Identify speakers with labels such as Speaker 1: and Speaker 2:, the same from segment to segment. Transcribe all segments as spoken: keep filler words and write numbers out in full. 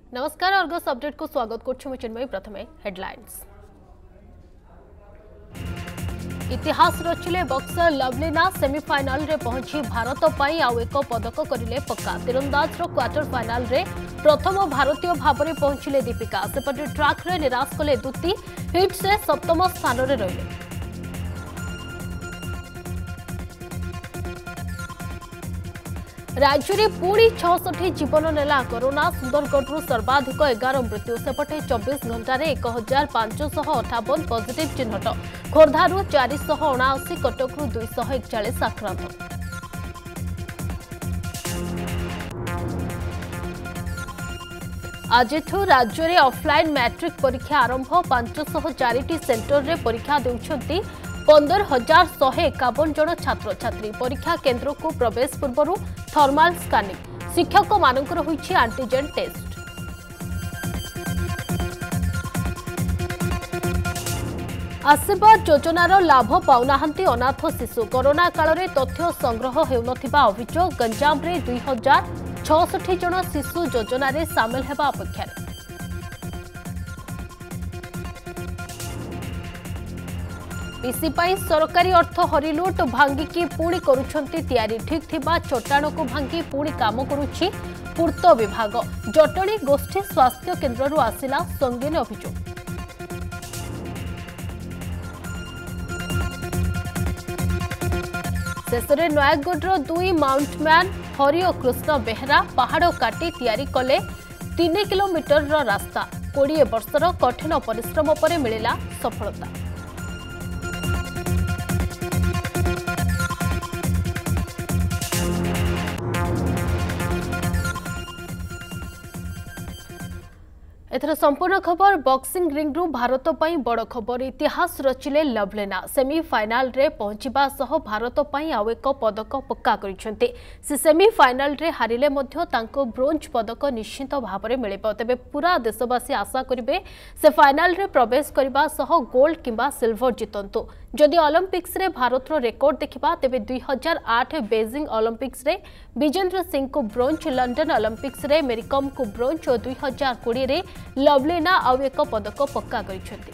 Speaker 1: नमस्कार Argus update को स्वागत करुछु चिन्मयी। प्रथमे हेडलाइंस। इतिहास रचिले बक्सर लवलीना सेमीफाइनाल रे पहुंची भारत पाई आउ एक पदक करिले पक्का। तीरंदाज रो क्वार्टर फाइनाल रे प्रथम भारतीय भाबरे पहुंचिले दीपिका। सेपटे ट्रैक रे निराश कले दुती हिट से सप्तम स्थान रे रहिले। राज्य में पुणी छठ जीवन नेला कोरोना। सुंदरगढ़ सर्वाधिक एगार मृत्यु। सेपटे चौबीस घंटे एक हजार पांचश अठावन पॉजिटिव चिन्हट। खोर्धारू चारिश अणाशी कटकू दुईश एकचाश आक्रांत। आज राज्य में ऑफलाइन मैट्रिक परीक्षा आरंभ। पांचश चारिटी सेंटर रे परीक्षा देउछंती पंदर हजार शहे एकावन जन छात्र छात्री। परीक्षा केन्द्र को प्रवेश पूर्व थर्माल स्कानिंग। शिक्षक मानकर होईछि एंटीजेन टेस्ट। आशीर्वाद योजनार लाभ पाउनाहांती अनाथ शिशु। कोरोना काल में तथ्य संग्रह हेउनथिबा अभियोग। गंजाम रे दुई हजार छठी जन शिशु योजना रे सामिल हेबा अपेक्षा। पीसी पाई सरकारी अर्थ हरिलुट भांगिकी पुणी करुछंती तैयारी। ठीक थिबा चट्टाण को भांगी पुणी काम करुछि पूर्त विभाग। जटणी गोष्ठी स्वास्थ्य केन्द्र आसिला संगीन अभियोग। शेषे नयागढ़ दुई माउंटमैन हरि और कृष्ण बेहरा पहाड़ काटी तैयारी कले तीन किलोमीटर रास्ता। कोड़े वर्षर कठिन परिश्रम पर मिलिला सफलता। एथर संपूर्ण खबर। बॉक्सिंग रिंग रु भारत पई बड़ खबर। इतिहास रचिले लवलीना। सेमीफाइनाल रे पहुंचबा सह भारत पई आउ एक पदक पक्का करिसेंती। से सेमीफाइनाल रे हारिले मध्य तांको ब्रोंज पदक निश्चित भाव में मिलिबो। तबे पूरा देशवासी आशा करिवे से फाइनाल रे प्रवेश करबा सह गोल्ड किंबा सिल्वर जितंतु। जदि ओलंपिक्स रे भारत रो रिकॉर्ड देखिबा तेबे दुई हजार आठ बेजिंग ओलंपिक्स रे विजेंद्र सिंह को ब्रोंज, लंडन ओलंपिक्स रे मेरीकॉम को ब्रोंज और दुई हजार कोड़े रे लवलीना आउ एक पदक पक्का करिसेंती।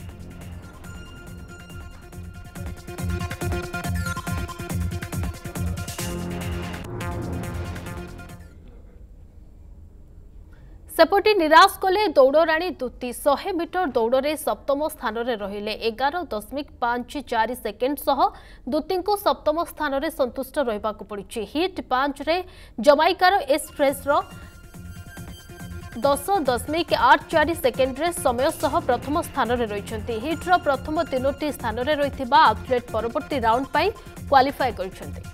Speaker 1: सेपटे निराश कले दौड़राणी दुती। सौ मीटर दौड़े सप्तम स्थान में रहिले। एगार दशमिक पांच चार सेकेंड सह दुती को सप्तम स्थान में संतुष्ट रहा पड़ी। हिट पांच रे जमाइकार एक्सप्रेस दस दशमिक आठ चार सेकेंड रे समय सह प्रथम स्थान में रही। हिट्र प्रथम तीनोटी स्थान में रही एथलेट परवर्ती राउंड पर क्वालिफाई करछंती।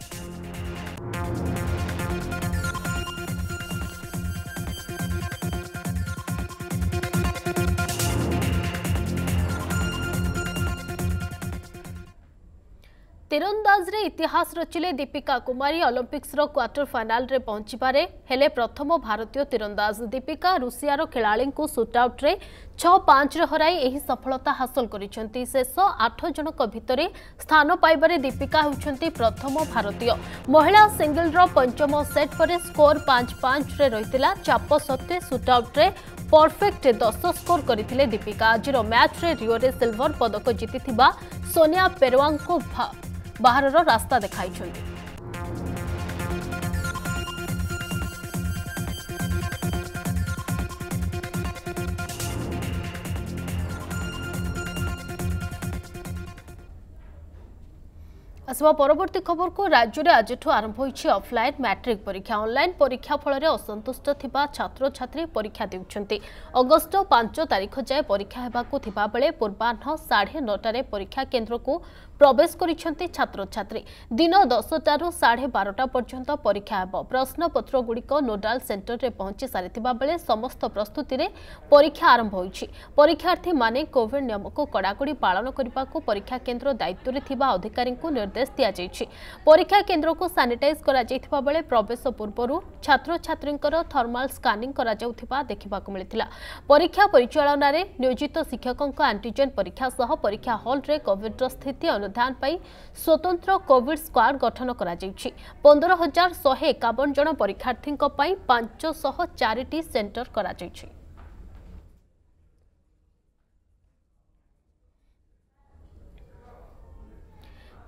Speaker 1: तीरंदाज रे इतिहास रचिले दीपिका कुमारी। ओलंपिक्स रो क्वार्टर फाइनाल रे पहुंचबारे हेले प्रथम भारतीय तीरंदाज। दीपिका रुसियार खेलाड़ी को सुटआउट रे छह पांच रे हराई एही सफलता हासिल करिसेंती। शेष आठ जनक भितरे स्थान पाइबारे दीपिका होउछंती प्रथम भारतीय। महिला सिंगल रो पंचम सेट पर स्कोर पांच पांच रे रहितिला। चाप सत्ते सुटआउट रे परफेक्ट दस स्कोर करथिले दीपिका। आज मैच रे रियो रे सिल्वर पदक जीतिथिबा सोनिया पेरवांग को बाहर रास्ता देखाई। आसवा परवर्ती खबर को। राज्य में आज आरंभ होइछि ऑफलाइन मैट्रिक परीक्षा। ऑनलाइन परीक्षा फल में असंतुष्ट थिबा छात्र छात्री परीक्षा देउछंती। अगस्त पांच तारीख जाए परीक्षा हेबाकु थिबा बेले पूर्वाह्न साढ़े नौटारे परीक्षा केन्द्र को प्रवेश करिसेंती छात्र छात्री। दिन दसटारू साढ़े बारटा पर्यंत परीक्षा हेब। प्रश्नपत्र गुड़िक नोडाल सेंटर रे पहुंची सारिथिबा बेले समस्त प्रस्तुति रे परीक्षा आरंभ होइछि। परीक्षार्थी माने कोविड नियम को कड़ाकड़ी पालन करने को परीक्षा केन्द्र दायित्व रे थिबा अधिकारी को निर्देश दिया जाइछि। परीक्षा केन्द्र को सैनिटाइज करा जाइथिबा बेले प्रवेश पूर्व छात्र छात्रींकर थर्माल स्कानिंग करा जाउथिबा देखिबाकु मिलिथिला। परीक्षा परिचालन रे नियोजित शिक्षकों एंटीजेन परीक्षा सह परीक्षा हॉल रे कोविड स्थिति अनुधान पाई स्वतंत्र कोविड स्क्वाड गठन करा जाइछि। पंद्रह हजार शहे एकावन जन परीक्षार्थी पाई पांच सौ चारिटी सेंटर करा जाइछि।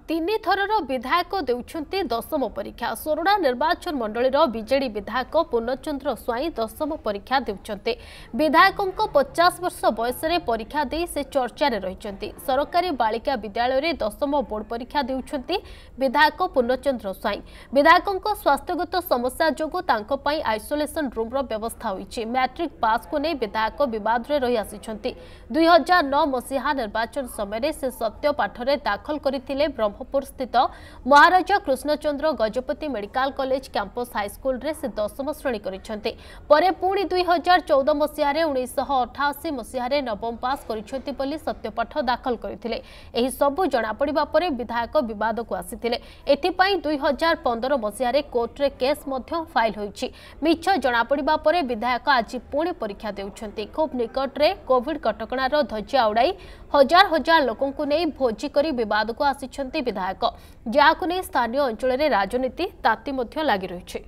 Speaker 1: तीन थरर विधायक देउछन्ति दशम परीक्षा सोरडा निर्वाचन मंडलीर बीजेडी विधायक पूर्णचंद्र स्वाई दशम परीक्षा देउछन्ति। विधायकों पचास वर्ष बयस परीक्षा दे से चर्चार रही। सरकारी बालिका विद्यालय में दशम बोर्ड परीक्षा देउछन्ति विधायक पूर्णचंद्र स्वाई। विधायकों स्वास्थ्यगत समस्या जोगु तांको पई आइसोलेशन रूम रो व्यवस्था होईछि। मैट्रिक पास को नहीं विधायक विवाद रे रही आसिछन्ति। दुई हजार नौ मसीहा निर्वाचन समय से सत्य पाठरे दाखल करथिले ब्रह्मपुर स्थित Maharaja Krishnachandra Gajapati medical college campus high school रे से दशम श्रेणी करिसेंते। परे पुणी दुई हजार चौदह मसीह उन्नीस अठाशी मसीह नवम पास करिसेंते बोली सत्यपाठ दाखल करथिले। एही सबु जणा पड़िबा परे विधायक विवाद को आसीथिले। एथिपाई दुई हजार पंद्रह मसीह कोर्ट रे केस मध्य फाइल होईछि। मिछ जणा पड़िबा परे विधायक आज पुणी परीक्षा देउछन्ते। खूब निकट रे कोविड कटकणार ध्वजा उड़ाई हजार हजार लोकों को नहीं भोजी करी विवाद को आसिछन्ते विधायक, जहां नहीं स्थानीय अंचल में राजनीति ताती मध्य लगी रही।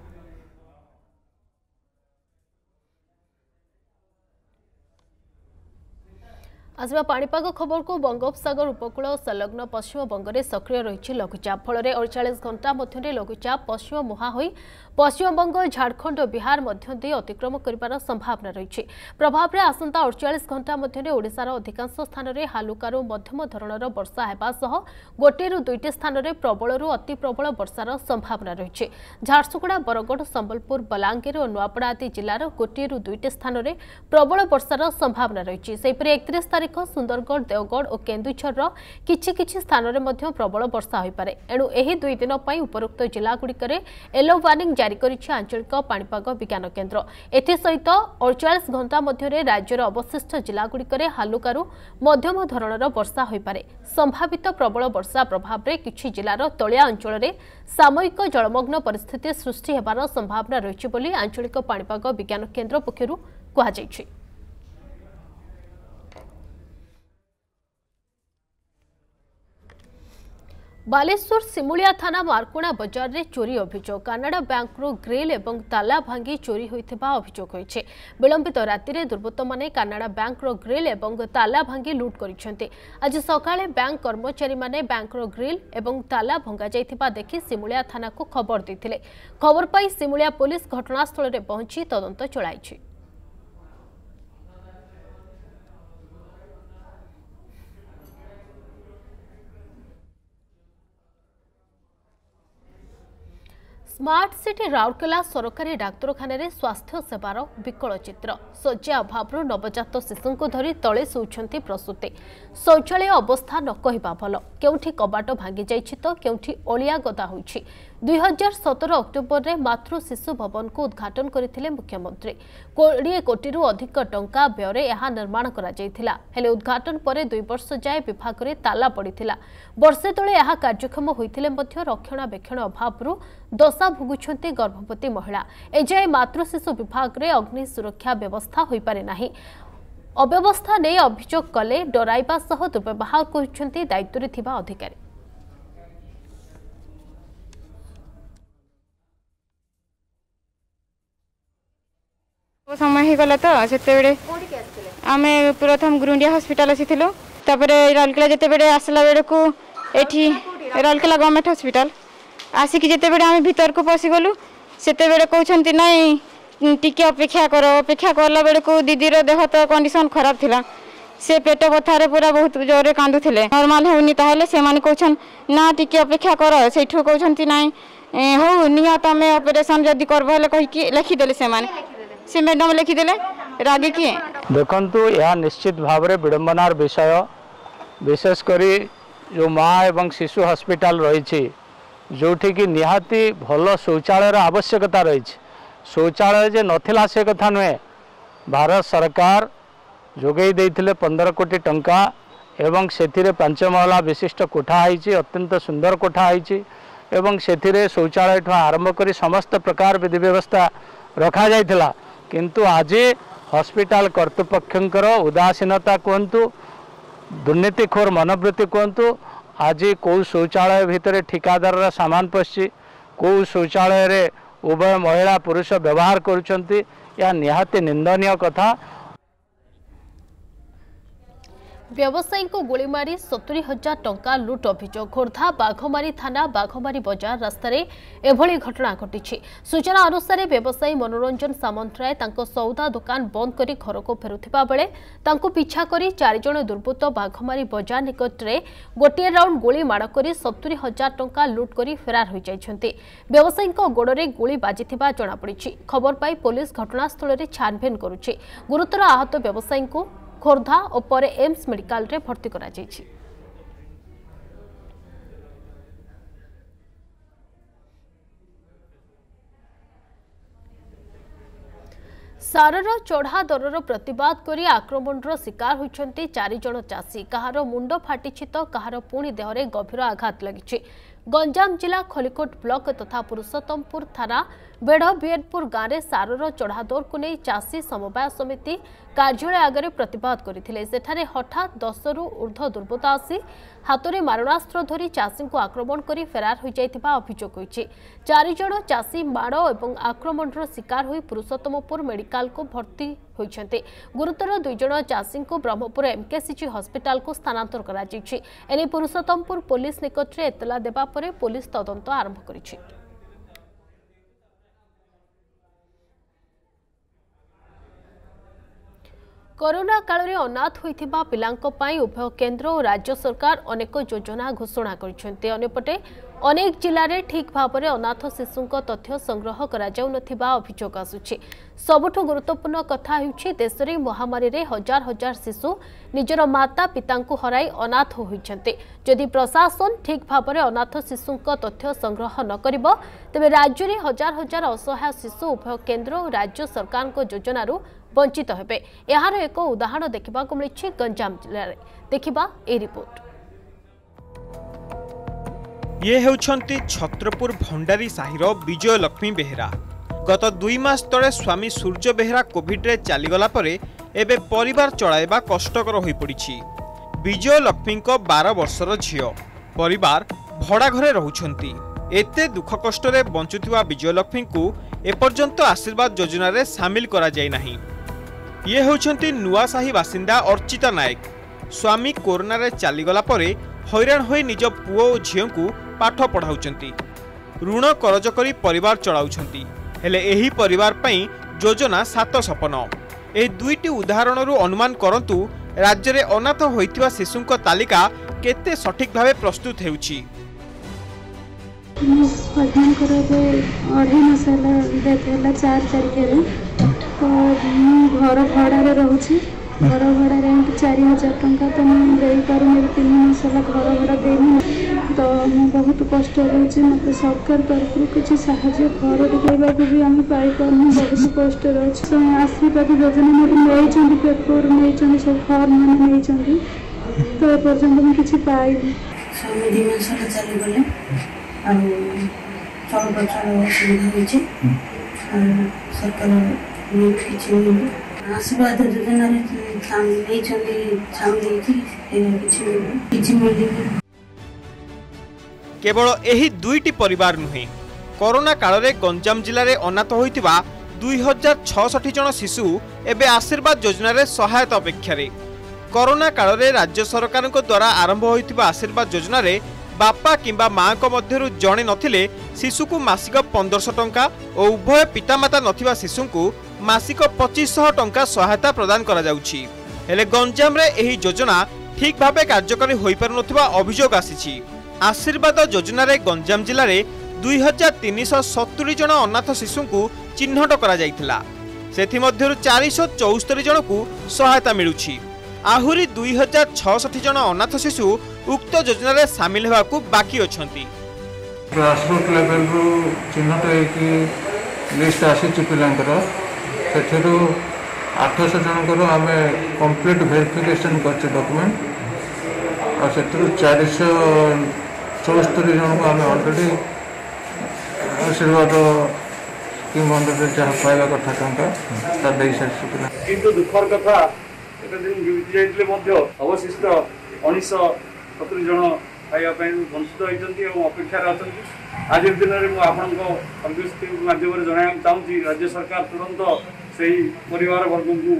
Speaker 1: आसवा पाणीपाग खबर को बंगोपसागर उपकूल संलग्न पश्चिम बंग में सक्रिय रही लघुचाप फल अड़चाश घंटा मध्य लघुचाप पश्चिम मुहां हो पश्चिम बंग झारखंड बिहार मध्य दे अतिक्रम कर संभावना रही। प्रभाव में आसंता अड़चाश घंटा मध्य ओडिशार अधिकांश स्थान में हालुकारु मध्यम धरणर वर्षा हेबा सह गोटे दुईटी स्थान में प्रबल अति प्रबल वर्षार संभावना रही। झारसुगुड़ा बरगढ़ संबलपुर बलांगीर और नुआपड़ा आदि जिलार गोटे दुईटी स्थान में प्रबल वर्षार संभावना रही। सेहीपरि एकतीस तारीख सुंदरगढ़ देवगढ़ और केन्दुझर किछि किछि स्थान में मध्य प्रबल वर्षा हो पारे। एणु एही दुई दिन पर उपरोक्त जिलागुड़िक येलो वार्निंग जारी करिछि आंचलिक पाणीपाग विज्ञान केन्द्र। एथिसहित अड़चाश घंटा मध्य राज्यर अवशिष्ट जिलागुड़िक हालुकारु मध्यम धरणर वर्षा हो पारे। संभावित प्रबल वर्षा प्रभाव में किछि जिलार तलिया अंचल में सामयिक जलमग्न परिस्थिति सृष्टि हेबार संभावना रही बोली आंचलिक पाणीपाग विज्ञान केन्द्र पक्षरु कुहाଯାଇଛି। बालेश्वर सिमुलिया थाना मारकुणा बजार रे चोरी अभियोग कानाडा बैंक रो ग्रिल एवं ताला भांगी चोरी होइथिबा अभियोग होइछे। विलंबित राति रे दुर्बृत्त माने कानाडा बैंक रो ग्रिल एवं ताला भांगी लूट करिसेंते। आज सकाळे बैंक कर्मचारी माने बैंक रो ग्रिल एवं ताला भंगा जाइथिबा देखि सिमुलिया थाना को खबर दैथिले। खबर पाई सिमुलिया पुलिस घटनास्थल रे पहुंची तदंत चलाइछि। स्मार्ट सिटी राउरकेला सरकारी डाक्तरखाना रे स्वास्थ्य सेवार विकल चित्र। शଯ୍या अभाव नवजात शिशु को धरी तले शोचंती प्रसूति। शौचालय अवस्था न कहवा भल, केउठी कबाट भांगी जाइछि तो केउठी ओलिया गदा होइछि। दुई हजार सतर अक्टोबर में मातृ शिशु भवन को उद्घाटन करथिले मुख्यमंत्री। कोड़े कोटी अधिक टंका व्यय यह निर्माण करा जायथिला। हेले उद्घाटन पर दुई वर्ष जाए विभाग में ताला पड़िथिला। वर्षे तले यह कार्यक्षम होइथिले मध्य रक्षणाबेक्षण अभाव दशा भोगुछन्ति गर्भवती महिला। एजाए मातृ शिशु विभाग में अग्नि सुरक्षा व्यवस्था होई पारे नाही। अव्यवस्था नहीं अभियोग कले डराइबा सह दुर्व्यवहार करुछन्ति दायित्व रे थिबा अधिकारी।
Speaker 2: समय गला तो से आम प्रथम गुरुंडिया हॉस्पिटल आसी राउरकेला जिते आसला बेड़ को ये राउरकेला गवर्नमेंट हॉस्पिटल आसिक जिते आम भीतर को पशिगलु से कहते नाई टिके अपेक्षा कर अपेक्षा कला बेड़ को दीदीर देह तो कंडीशन खराब थिला। से पेट बथारे पूरा बहुत जोरे कांदुथिले। नॉर्मल होनी ताहले से माने कहछन ना टिके अपेक्षा कर सेठो कहछन्ती नाई हो निया तमे ऑपरेशन जदी करबो ले कहि कि लिखि देले से माने से मैडम लिखिदेले रागे किए
Speaker 3: देखु यह निश्चित भाव में विडंबनार विषय विशेषकर जो माँ एवं शिशु हॉस्पिटल रही जो कि निहाती भल शौचालय आवश्यकता रही। शौचालय जे नथिला से कथा नुहे, भारत सरकार जोगई देइथिले पंद्रह कोटी टंका एवं से पांच महला विशिष्ट कोठा है अत्यंत सुंदर कोठा है एवं से शौचालय आरंभ कर समस्त प्रकार विधि व्यवस्था रखा जाइथिला। किंतु आज हॉस्पिटल कर्तृपक्षर उदासीनता कहतु दुर्नीतिखोर मनोवृत्ति कहतु आज कौ शौचालय भितर ठिकादार सामान पशि कौ शौचालय रे उभय महिला पुरुष व्यवहार करुछंती या निहाती निंदनीय कथा।
Speaker 1: व्यवसायी को गोली मारी सत्तरी हजार टंका लुट अभियोग खोर्धा बाघमारी थाना बाघमारी बजार रास्तार एभली घटना घटी। सूचना अनुसार व्यवसायी मनोरंजन सामंतराय तांको सौदा दुकान बंद करी घर को फेरुथिबा बेले तांको पिछा करी चार जण दुर्बृत्त बाघमारी बजार निकट में गोटे राउंड गोली माड़ करी सत्तरी हजार टंका लुट करी फेरार हो जाइछन्ति। व्यवसायी गोड़े गोली बाजिथिबा जଣାपड़ी। खबर पाई पुलिस घटनास्थल में छानबीन करुछि। गुरुतर आहत व्यवसायी को खोर्धा और पर एम्स मेडिकल रे भर्ती करा जायछि। सारर चढ़ा दरर प्रतिवाद करी आक्रमणर शिकार होइछन्ति चारि जण चाषी। कहार मुंड फाटिछि तो कहार पुणी देहरे गभीर आघात लगिछि। गंजाम जिला खलिकोट ब्लॉक तथा पुरुषोत्तमपुर थाना बेढ़ बीएनपुर गाँव में सारर चढ़ा दर को नहीं चाषी समवाय समिति कार्यालय आगे प्रतिवाद करते सेठारे हठात दस रु ऊर्ध्व दुर्बृत्त आसी हाथ में मारणास्त्र धरी चाषी को आक्रमण कर फेरार हो जाइथिबा अभियोग होइछि। चारि जण चाषी माड़ और आक्रमणर शिकार होई पुरुषोत्तमपुर मेडिकल को भर्ती होइछन्ते। गुरुतर दुई जण चाषी को ब्रह्मपुर एमकेसीजी हॉस्पिटल को स्थानांतर करा जायछि। एने पुरुषोत्तमपुर पुलिस निकट में एतला देबा परे पुलिस तदंत आरंभ करिछि। कोरोना काल में अनाथ होइथिबा पिलांक पई उभय केंद्र और राज्य सरकार अनेक योजना घोषणा करिसेंते। अन्यपटे अनेक जिले में ठीक भाव में अनाथ शिशुंक तथ्य संग्रह करा जाउ नथिबा अभियोग आसुछि। सबुठु गुरुत्वपूर्ण कथा हेउछि देश में महामारी रे हजार हजार शिशु निजर माता पिता को हराई अनाथ होइछन्ते। जदि प्रशासन ठीक भाव में अनाथ शिशुंक तथ्य संग्रह न करिबो तेबे राज्य में हजार हजार असहाय शिशु उभय केंद्र और राज्य सरकार को योजनारू वंचित हेबे। यार एक उदाहरण देखा मिली गंजाम जिले में। देखिबा ए रिपोर्ट।
Speaker 4: ये हेउछंती छत्रपुर भंडारी साहिर विजय लक्ष्मी बेहेरा। गत दुई मास तले स्वामी सूर्य बेहेरा कोविड रे चलीगला परे एबे परिवार चलाइबा कष्टकर होई पड़िछि। विजय लक्ष्मी को बारह वर्षर झियो परिवार भड़ा घरे रहुछंती। एते दुख कष्ट रे बंचुथिबा विजय लक्ष्मी को एपर्यंत आशीर्वाद योजना रे शामिल करा जाय नाही। ये होउछंती नुआसाही बासिंदा अर्चिता नायक। स्वामी कोरोना रे चलीगला परे हैरान होई निज पुओ और झियो को पाठ पढ़ाउछंती। ऋण करज करी परिवार चलाउछंती। हेले एही परिवार पई योजना सात सपन। ए दुईटी उदाहरण रु अनुमान करंतु राज्य रे अनाथ होइतिबा शिशुंक तालिका केते सठिक भावे प्रस्तुत हेउछि।
Speaker 5: अध्ययन करबे अढ़ाई मसाला देला चार तारिख तो घर भड़ा रोचे घर भड़ा चार हजार टंका तो मुझे पारे तीन मसाला घर भड़ा देनी तो मुझे बहुत कष्ट रोचे मत सरकार तरफ किसी साहाଯ୍य घर दिखावा भी आम पाइपर बहुत कष्ट रोचे आशीर्वाद योजना नहीं पेपर नहीं सब फर्म मैंने नहीं तो एपर्तंत मुझे किसी पाइनी स्वामी दी मसाला चली गले चल बचल असुविधा हो सरकार आशीर्वाद योजना
Speaker 4: केवल एही दुईटी परिवार नुहे कोरोना काल रे गंजाम जिले में अनाथ होइतिबा दुई हजार छठी जन शिशु एबे आशीर्वाद योजना रे सहायता अपेक्षा रे। कोरोना काल रे राज्य सरकार द्वारा आरंभ होइतिबा आशीर्वाद योजना रे बापा किंबा माँ को मध्यरु जणे नथिले शिशु को मासिक पंद्रह सौ टंका और उभय पितामाता नथिबा शिशु को मासिक पच्चीस सौ टंका सहायता प्रदान करा जाउछि। हेले गंजाम रे एही योजना ठीक भाबे कार्यकारी होई पारु नथिबा अभियोग आसीछि। आशीर्वाद योजना रे गंजाम जिले में दुई हजार तीन सौ सत्तरी जन अनाथ शिशु को चिन्हट करा जाइथिला। सेथि मध्यरु चार सौ चौस्तरी जन को सहायता मिलुछि। आहुरी दुई हजार छठी जन अनाथ शिशु उक्त योजना रे शामिल होगाकू बाकी अछंती।
Speaker 6: ग्रासरूट लेवल रु चिन्हट होइकि लिस्ट आसीछि पिलांकर सेठरू आठश जनकर आम कंप्लीट वेरिफिकेशन करछे डॉक्यूमेंट और सेठरू चार सौ चौस्तरी जन को आम ऑलरेडी आशीर्वाद स्कीम अंडर जहाँ पाइबा कथा टंका दे सारी
Speaker 7: किंतु दुखर कथा एक दिन बीती जाइए अवशिष्ट उन्नीस सतुरी जन खावाई वंचित होती अपेक्षार अच्छा। आज दिन में आपण माध्यम जन चाहूँगी राज्य सरकार तुरंत से परिवार वर्ग को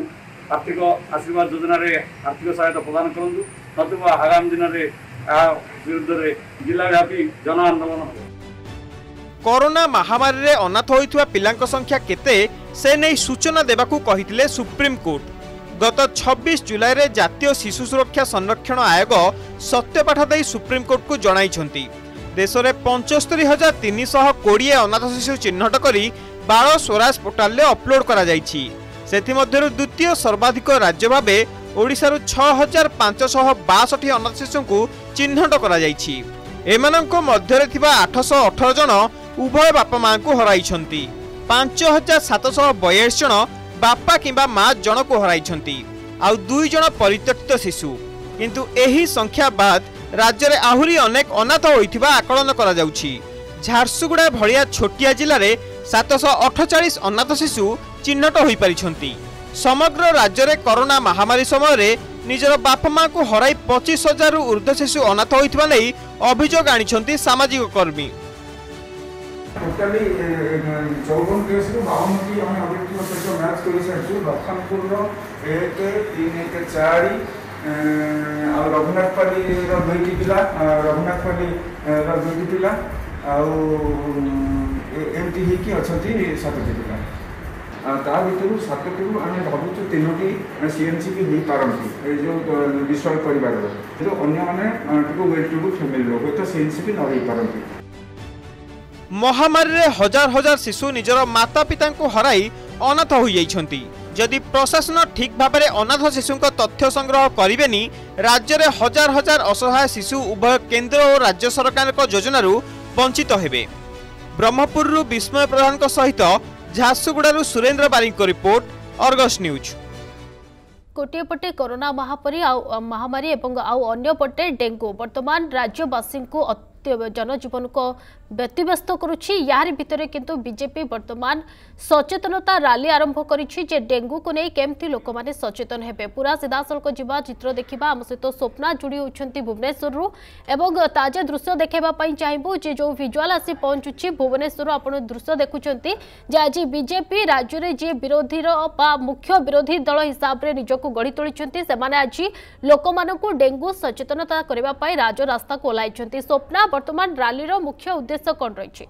Speaker 7: आर्थिक आशीर्वाद योजना आर्थिक सहायता प्रदान करूँ नतुबा आगामी दिन में विरुद्ध जिलाव्यापी जन आंदोलन हो।
Speaker 4: कोरोना महामारी रे अनाथ होइथुवा पिलांक संख्या केते से नहीं सूचना देबाकू कहिथिले सुप्रीम कोर्ट। गत छब्बीस जुलाई रे जातीय शिशु सुरक्षा संरक्षण आयोग सत्यपाठ दे सुप्रीम कोर्ट को जणाइछंती देश में पंचस्तरी हजार तीन शह कोड़े अनाथ शिशु चिन्हट करी बाल स्वराज पोर्टाल रे अपलोड करा जाइछि। सेथिमध्यरु द्वितीय सर्वाधिक राज्य भाबे ओडिशारु छह हजार पांच शह बासठ अनाथ शिशु को चिन्हट करा जाइछि। एमानंको मध्यरे थिबा आठ सौ अठारह जन उभय बापा मां को हराइछंती। पांच हजार सात सौ बयालीस जन बापा किंबा मां जन को हराइछंती आउ दुई जन परित्यक्त शिशु। किंतु एही संख्या बाद राज्य में आहुरी अनेक अनाथ होइथिबा आकलन करा जाउछि। झारसुगुड़ा भलिया छोटिया जिले में सात सौ अठचाश अनाथ शिशु चिन्हट होई परिछंती। समग्र राज्य में कोरोना महामारी समय निजर बापा मां को हराई पच्चीस हजार ऊर्ध्व शिशु अनाथ होइथिबा नै अभियोग आनिछंती सामाजिक कर्मी।
Speaker 8: टोटाली चौवन केस बावन टी आम अभियुक्त सहित मैच कर सारी लखनपुर एक तीन एक चार रघुनाथपाली दुईटी पिला रघुनाथपाली दुईटी पिला आमती होती अच्छा सातटी पिला ता भर सातटी आम भावुँ तीनो सीएनसी भी हो पारती जो विश्वास परिवार जो अन्य वेल टू फैमिली हे तो सीएनसी भी न हो पारती।
Speaker 4: महामारी रे हजार हजार शिशु निजर माता पिता को हराई अनाथ हो जाइछंती। जदि प्रशासन ठीक भाव में अनाथ शिशु तथ्य संग्रह करेनि राज्य में हजार हजार असहाय शिशु उभय केंद्र और राज्य सरकार योजनारू वंचित हेबे। ब्रह्मपुर विस्मय प्रधान सहित झारसुगुड़ा सुरेंद्र बारी रिपोर्ट अर्गस न्यूज।
Speaker 1: गोटे पटे कोरोना महामारी महामारी एवं आउ अन्य पटे डेंगू वर्तमान राज्यवासी को जनजीवन को व्यतिव्यस्त करुछि। यार भितर किंतु बीजेपी वर्तमान सचेतनता रैली आरंभ करिछि जे डेंगू को नहीं केमती लोक माने सचेतन हेबे। पूरा सीधासलख जीवा चित्र देखिबा आम सहित स्वप्ना जोड़ी होछंती भुवनेश्वर एवं ताजा दृश्य देखेबा पई चाहबो जे जो विजुअल आसी पहुंचुछि भुवनेश्वर आपण दृश्य देखुछंती जे आज बीजेपी राज्य रे जे विरोधी बा मुख्य विरोधी दल हिसाब रे निजको गढ़ी तोलिछंती सेमाने आज लोक मानकु डेंगू सचेतनता करबा पई राजरास्ता को ओलाइछंती। स्वप्ना वर्तमान रैली मुख्य उद्देश्य कौन रही?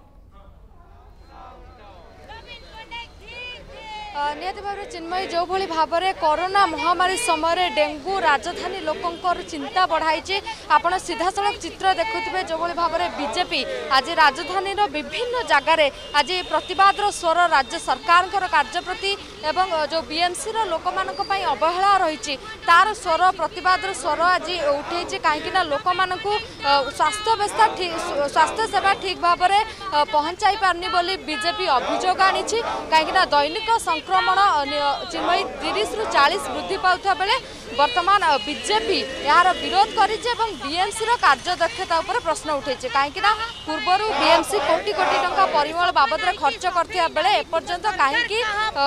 Speaker 9: निहत भाव चिन्मयी जो भली भाव में कोरोना महामारी समय डेंगू राजधानी लोकंर चिंता बढ़ाई आपण सीधासलख चित्र देखुवे जो भली भाव में बीजेपी आज राजधानी विभिन्न जगार आज प्रतिवाद स्वर राज्य सरकार कार्य प्रति एवं जो बीएमसी लोक मान अवहेला रही तार स्वर प्रतिवाद स्वर आज उठे कहीं लोक मान स्वास्थ्य व्यवस्था ठीक स्वास्थ्य सेवा ठीक भाव में पहुंचाई पारनी बोली बीजेपी अभियोग आनी कहीं दैनिक संक्रमण चिन्मयी तीस रु चालीस वृद्धि पाउथा बेले वर्तमान बीजेपी यार विरोध करिছে এবং बीएमसी रो कार्यदक्षता उपर प्रश्न उठेছে कहीं पूर्वर बीएमसी कोटी कोटी टंका परिमल बाबद खर्च करथिया बेले एपर्यंत कहीं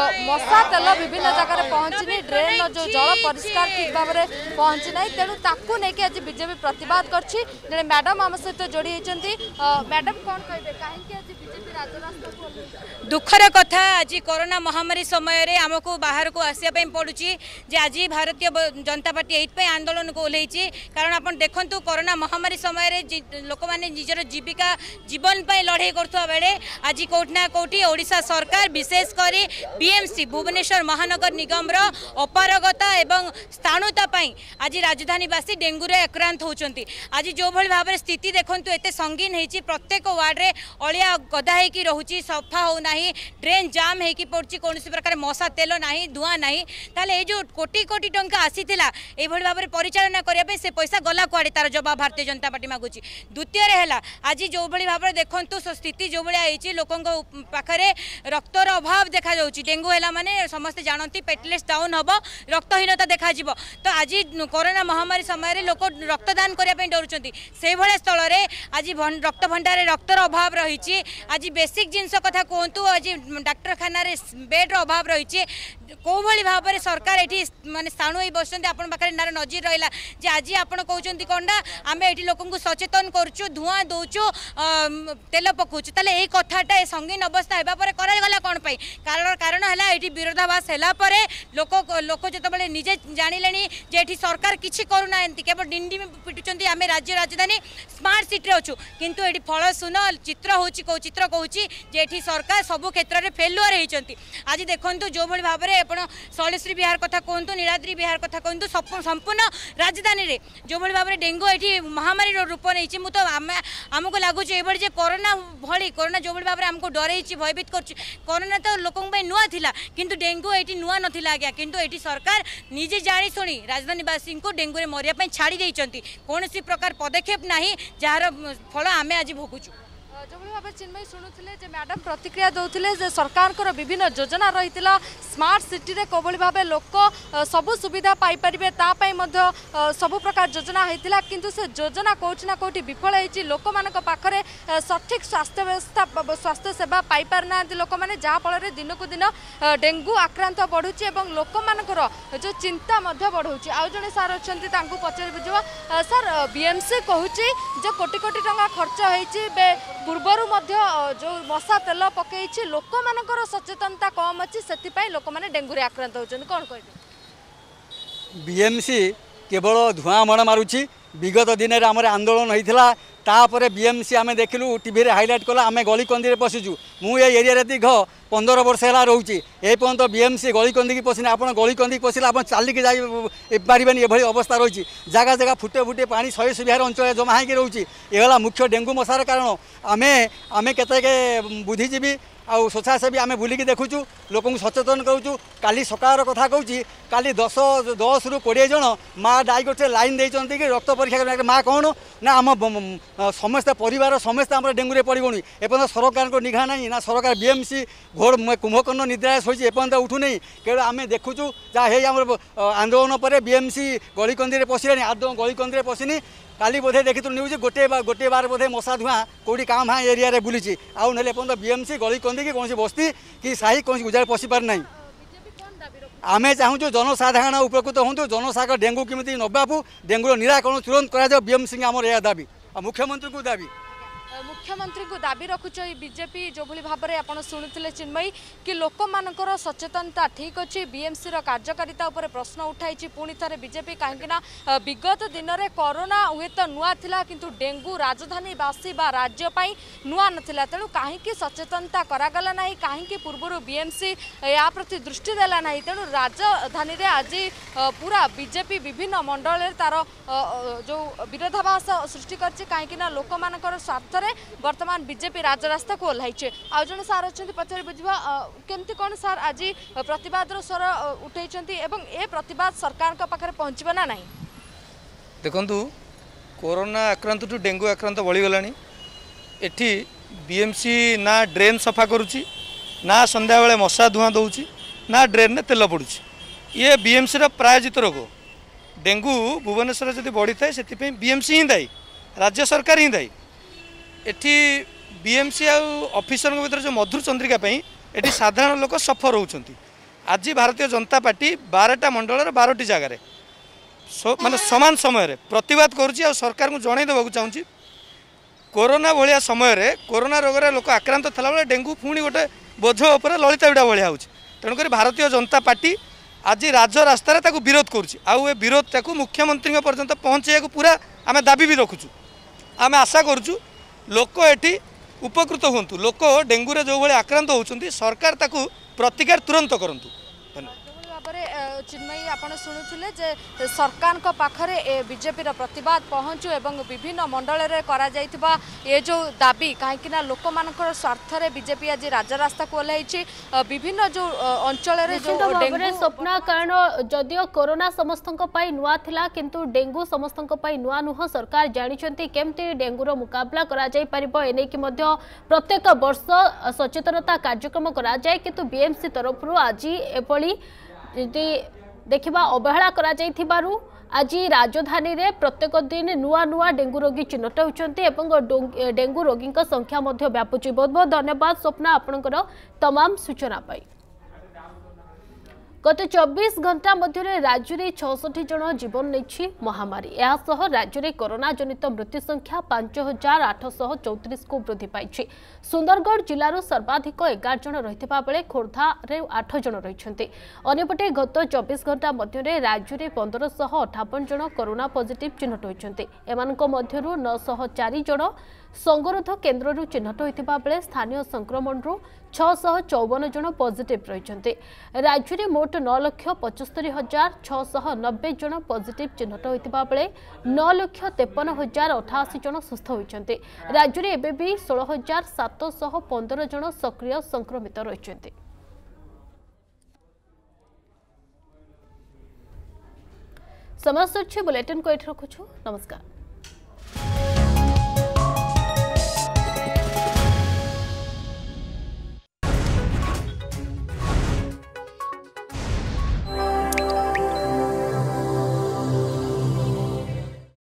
Speaker 9: मशा तेल विभिन्न जगह पहुंचनी ड्रेन जो जल परिष्कार ठीक भाव में पहुंची ना तेणु ताकू नहीं आज बीजेपी प्रतिवाद करछि। मैडम आम सहित जोड़ी होती मैडम कौन कहे कहीं आज बीजेपी राजरास्ता
Speaker 10: दुखर कथा आज कोरोना महामारी समय रे आमको बाहर को आसिया पड़ुछि जे आज भारतीय जनता पार्टी एइथपై आंदोलन को ओल्हेछि कारण आपण देखंतु कोरोना महामारी समय रे लोक माने निजर जीविका जीवन पई लड़ाई करथुवा बेले आज कोठना कोठी ओडिशा सरकार विशेष करी बीएमसी भुवनेश्वर महानगर निगम रो अपारगता एवं स्थाणुता पई आज राजधानीवासी डेंगू रे आक्रांत होचंती। आज जो भली भाबरे स्थिति देखंतु एते संगीन हेछि प्रत्येक वार्ड रे अलिया गदा हेकी रहुछि सफा हो नाही ड्रेन जाम हेकी पड़छि कोनोसी प्रकार मशा तेल नाही धुआं नाही ताले ए जो कोटी कोटी टंका आसीथिला ए भली भाबरे परिचालना करिया पे से पैसा गला कुआडे तार जवाब भारतीय जनता पार्टी मागुछि। द्वितीय रे हैला आज जो भली भाबरे देखंतु स्थिति जो भली आइछि लोकंक पाखरे रक्तर अभाव देखा जाउछि डेंगू हैला माने समस्त जानंती पेटलेस डाउन हबो रक्तहीनता देखा जिवो तो आज कोरोना महामारी समय रे लोक रक्तदान करिया पे डरुचंती से भले स्थल रे आज रक्त भंडार रक्तर अभाव रहिछि। आज बेसिक जिंस कथा कहंतु आज डाक्तरखाना रे बेड रो अभाव रही को भली भाव में सरकार ये माने स्थाणु बस देखते आपण पाखे नजर रहा जे आज आप कहते कौन ना आम ये लोक सचेतन करुचु धूआं दौचु तेल पकाउछु ताले ए कथाटा संगीन अवस्था होगा करागला कौन कारण कारण है ये विरोधाभास है लोक लोक जो निजे जानिले जे सरकार किसी करूना केवल डिंडी पिटुंट आम राज्य राजधानी स्मार्ट सिटी अच्छु किंतु ये फल सुन चित्र हो चित्र कहूँ जे सरकार सबू क्षेत्र में फेलुआर होती आज देखूँ जो भाई भाव में आप शैलश्री विहार कथा कहतु नीलाद्री विहार कथा कहतु संपूर्ण राजधानी में जो भाई भाव में डेंगू ये महामारी रूप नहीं मुझे आमको लगुच ये कोरोना भली कोरोना जो भाई भाव में आमको डरई भयभीत कर कोरोना तो लोकों नुआ थिला किंतु डेंगू ये नुआ नाला आज्ञा किंतु ये सरकार निजे जाणी शुणी राजधानीवासी को डेंगू रे मरिया छाड़ी देइचंती कौन सी प्रकार पदक्षेप नहीं जार फल आम आज भोगुचु
Speaker 9: जो भाव चिन्मयी शुणुले मैडम प्रतिक्रिया दौले सरकार विभिन्न योजना रही स्मार्ट सिटी रे कोभली भाव लोक सबु सुविधा पाइपर सबु प्रकार योजना होता किंतु से योजना कौटी ना कौटी विफल होती लोक पाखे सठिक स्वास्थ्य व्यवस्था स्वास्थ्य सेवा पाइपार ना लोक मैंने जहाँफल दिन को दिन डेंगू आक्रांत बढ़ुची और लोक मानकर जो चिंता बढ़ू आउ जड़े सार अच्छा पचार बुझा सार बीएमसी कहूँ जो कोटी कोटी टंका खर्च हो पूर्वर जो मशा तेल पकई लोक मानकर सचेतनता कम अच्छी से लोक मैंने डेंगू रे आक्रांत होती कौन कह
Speaker 11: बीएमसी केवल धुआं मण मारुची विगत दिन में आमर आंदोलन होता तापर बीएमसी आम देखलु टीवी रे हाइलाइट कला आम गली कंदी पशिचु मुझे एरिया दीर्घ पंदर वर्ष है रोचे ए पर्यंत बीएमसी गली कंदी की पशिने आप गली कंदी पशिले आप चलिकी जापारे ये अवस्था रही जगह जगह फुटे फुटे पानी शहे सुविधार अंचल जमा होगी रोचे ये मुख्य डेंगू मशार कारण आम आम केते बुद्धिजीवी आउ स्वच्छासेवी आम बुलिकी देखुचु लोक सचेतन करूँ काली सकाळ कथा कहूँ काली दस दस रु कोड़े जन माँ डाई गोटे लाइन देती कि रक्त परीक्षा माँ कौन ना आम समस्ते परिवार समस्ते आम डेंगू पड़ोनी एपर्तंत सरकार को निघा ना ना सरकार बीएमसी घोर कुंभकर्ण निद्रा शोची एपर्तंत उठुनी केवल आम देखुचु जहाँ आम आंदोलन पर बीएमसी गलीकंदी पशिलानी आदौ गलीकंदी पशिनी काली बोधे देखी न्यूज गोटे गोटे बार बोधे मशा धुआं कौटी काम हाँ एरिया रे बुली आउ ना एपर्तंत बीएमसी गलीकंदी कि कौन बस्ती कि साही कौन गुजार पशि पार ना आमे चाहूँ जनसाधारण उपकृत हूँ जनसाधारण डेंगू केमी नबापू डेंगूर निराकरण तुरंत कर बीएमसी आम यह दाबी और मुख्यमंत्री को दाबी
Speaker 9: मुख्यमंत्री को दाबी रखुच बीजेपी जो भाई भाव में आप शुणुते चिन्मयी कि लोक मानकर सचेतनता ठीक अच्छी बीएमसी कार्यकारिता उपर प्रश्न उठाई पुणी थे बीजेपी कहीं विगत दिन में कोरोना हुए तो नुआ थिला किंतु डेंगू राजधानीवासी बा राज्यपाई नुआ नाला तेणु कहीं सचेतनता करागला ना कहीं पूर्व बीएमसी या प्रति दृष्टि देला ना तेणु राजधानी में आज पूरा बीजेपी विभिन्न मंडल तार जो विरोधाभास सृष्टि कर लोक मानकर स्वार्थ वर्तमान बीजेपी राजरास्ता को ओह्लैचे आउ जन सार अच्छा पचार बुझा केमती कौन सार आज प्रतिवाद स्वर उठे ए प्रतिवाद सरकार पाखे पहुँचब ना नहीं
Speaker 12: देखु कोरोना आक्रांत टू डेंगू आक्रांत बढ़ीगला एटी बीएमसी ना ड्रेन सफा करुच्ची ना संध्या बेले मशा धुआं दौची ना ड्रेन में तेल पड़ुची ये बीएमसी प्रायोजित रोग डेंगू भुवनेश्वर जब बढ़ी थाए से बीएमसी ही दायी राज्य सरकार ही दायी एटी बीएमसी ऑफिसर भीतर जो मधुर चंद्रिका एटी साधारण लोक सफर होती आज भारतीय जनता पार्टी बारटा मंडल बारटी जगार माने समान समय प्रतिवाद करुच्ची सरकार को जन देवा चाहूँगी कोरोना भाया समय कोरोना रोग लोक आक्रांत थला बेले डेंगू पुणी गोटे बोझ उपर ललिता विड़ा भाया हो तेणुक भारतीय जनता पार्टी आज राजरास्तार विरोध करुच्ची आउ ए विरोध ताकू मुख्यमंत्री पर्यंत पहुँचे पूरा आम दाबी भी रखुचु आम आशा करुचु लोक एटी उपकृत हूँ लोक डेंगू रे जो भाई आक्रांत होती सरकार ताकू प्रतिकार तुरंत करंतु
Speaker 9: चिन्मयी आपड़ शुणुले जे सरकार पाखे बीजेपी प्रतिवाद पहुँचु एवं विभिन्न मंडल में ये जो दाबी कहीं लोक मान स्वार्थ बीजेपी आज राजरास्ता को ओह्लैची विभिन्न जो अंचल
Speaker 1: स्वप्न कारण जदियो कोरोना समस्त नुआ थिला किंतु डेंगू समस्त नुआ नुह सरकार जानते केमती डेंगूर मुकाबला करें प्रत्येक वर्ष सचेतनता कार्यक्रम कराए किंतु बीएमसी तरफ आज एभली देखा अवहेला करा आज राजधानी रे प्रत्येक दिन नुआ नुआ डेंगू रोगी चिन्हट होती डेंगू रोगी संख्या व्यापुची। बहुत बहुत धन्यवाद स्वप्ना आपणकर तमाम सूचना पाई। गत चौबीस घंटा मध्य राज्य में छठी जन जीवन नहीं महामारी यासह राज्य में कोरोना जनित मृत्यु संख्या पांच हजार आठशह चौतीस को वृद्धि पाई। सुंदरगढ़ जिलार सर्वाधिक एगार जन रही बेले खोर्धार आठ जन रही। अन्यपटे गत चौबीस घंटा मध्य राज्य में पंद्रह अठावन जन कोरोना पॉजिटिव चिन्हट होती। एमनों नौशह चार जन संगरोध केन्द्र चिन्हट होता बेले स्थानीय संक्रमण छह चौवन जन पॉजिटिव रही। राज्य में मोट नौ लक्ष पचस्तरी हजार छः नब्बे जन पॉजिटिव चिन्हट होता बेले नौ लक्ष तेपन हजार अठाशी जन सुस्थ होती। राज्य में एबे भी षोलह हजार सातशह पंदर जन सक्रिय संक्रमित रही। समय बुलेटिन को ये रखुछु। नमस्कार।